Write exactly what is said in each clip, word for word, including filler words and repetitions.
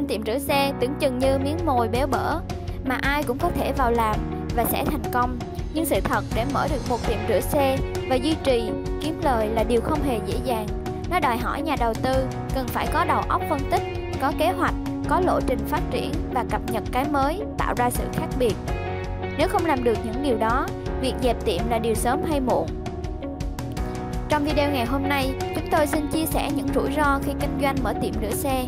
tiệm rửa xe tưởng chừng như miếng mồi béo bở mà ai cũng có thể vào làm và sẽ thành công. Nhưng sự thật, để mở được một tiệm rửa xe và duy trì kiếm lời là điều không hề dễ dàng. Nó đòi hỏi nhà đầu tư cần phải có đầu óc phân tích, có kế hoạch, có lộ trình phát triển và cập nhật cái mới, tạo ra sự khác biệt. Nếu không làm được những điều đó, việc dẹp tiệm là điều sớm hay muộn. Trong video ngày hôm nay, chúng tôi xin chia sẻ những rủi ro khi kinh doanh mở tiệm rửa xe,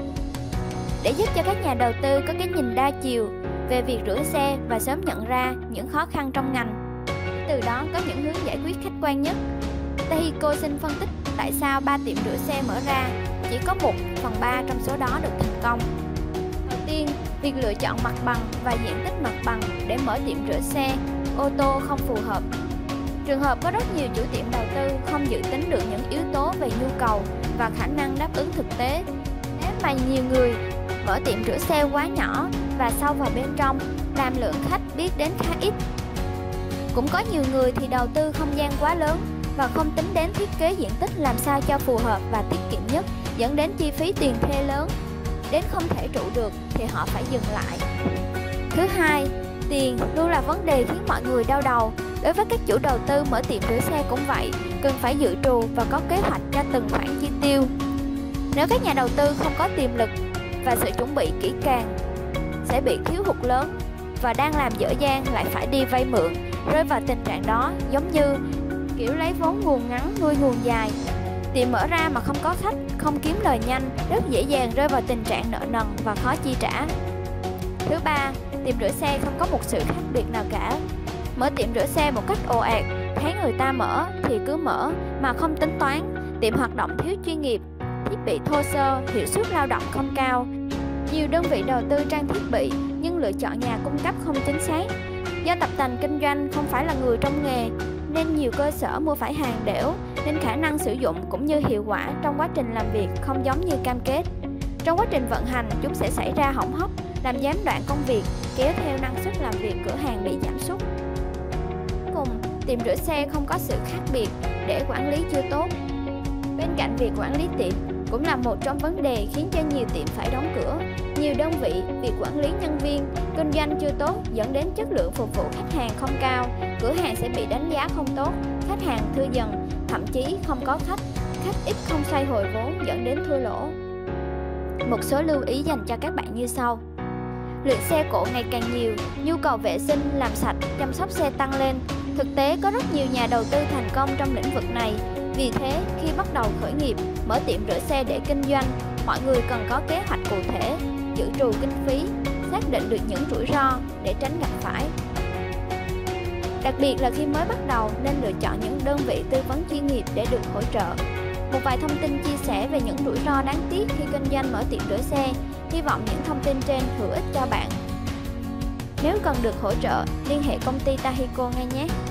để giúp cho các nhà đầu tư có cái nhìn đa chiều về việc rửa xe và sớm nhận ra những khó khăn trong ngành. Từ đó có những hướng giải quyết khách quan nhất. Tahico xin phân tích tại sao ba tiệm rửa xe mở ra, chỉ có một phần ba trong số đó được thành công. Đầu tiên, việc lựa chọn mặt bằng và diện tích mặt bằng để mở tiệm rửa xe ô tô không phù hợp. Trường hợp có rất nhiều chủ tiệm đầu tư không dự tính được những yếu tố về nhu cầu và khả năng đáp ứng thực tế. Nếu mà nhiều người mở tiệm rửa xe quá nhỏ và sâu vào bên trong, làm lượng khách biết đến khá ít. Cũng có nhiều người thì đầu tư không gian quá lớn và không tính đến thiết kế diện tích làm sao cho phù hợp và tiết kiệm nhất, dẫn đến chi phí tiền thuê lớn, đến không thể trụ được thì họ phải dừng lại. Thứ hai, tiền luôn là vấn đề khiến mọi người đau đầu. Đối với các chủ đầu tư mở tiệm rửa xe cũng vậy, cần phải dự trù và có kế hoạch cho từng khoản chi tiêu. Nếu các nhà đầu tư không có tiềm lực và sự chuẩn bị kỹ càng, sẽ bị thiếu hụt lớn và đang làm dở dang lại phải đi vay mượn, rơi vào tình trạng đó giống như kiểu lấy vốn nguồn ngắn nuôi nguồn dài. Tiệm mở ra mà không có khách, không kiếm lời nhanh, rất dễ dàng rơi vào tình trạng nợ nần và khó chi trả. Thứ ba, tiệm rửa xe không có một sự khác biệt nào cả. Mở tiệm rửa xe một cách ồ ạt, thấy người ta mở thì cứ mở mà không tính toán. Tiệm hoạt động thiếu chuyên nghiệp, thiết bị thô sơ, hiệu suất lao động không cao. Nhiều đơn vị đầu tư trang thiết bị nhưng lựa chọn nhà cung cấp không chính xác. Do tập tành kinh doanh không phải là người trong nghề nên nhiều cơ sở mua phải hàng đểu, nên khả năng sử dụng cũng như hiệu quả trong quá trình làm việc không giống như cam kết. Trong quá trình vận hành, chúng sẽ xảy ra hỏng hóc, làm gián đoạn công việc, kéo theo năng suất làm việc cửa hàng bị giảm sút. Cùng, tiệm rửa xe không có sự khác biệt để quản lý chưa tốt. Bên cạnh việc quản lý tiệm cũng là một trong vấn đề khiến cho nhiều tiệm phải đóng cửa. Nhiều đơn vị, việc quản lý nhân viên, kinh doanh chưa tốt dẫn đến chất lượng phục vụ khách hàng không cao, cửa hàng sẽ bị đánh giá không tốt, khách hàng thưa dần, thậm chí không có khách, khách ít không xoay hồi vốn dẫn đến thua lỗ. Một số lưu ý dành cho các bạn như sau. Lượng xe cộ ngày càng nhiều, nhu cầu vệ sinh, làm sạch, chăm sóc xe tăng lên. Thực tế có rất nhiều nhà đầu tư thành công trong lĩnh vực này. Vì thế, khi bắt đầu khởi nghiệp, mở tiệm rửa xe để kinh doanh, mọi người cần có kế hoạch cụ thể, dự trù kinh phí, xác định được những rủi ro để tránh gặp phải. Đặc biệt là khi mới bắt đầu nên lựa chọn những đơn vị tư vấn chuyên nghiệp để được hỗ trợ. Một vài thông tin chia sẻ về những rủi ro đáng tiếc khi kinh doanh mở tiệm rửa xe. Hy vọng những thông tin trên hữu ích cho bạn. Nếu cần được hỗ trợ, liên hệ công ty Tahico ngay nhé.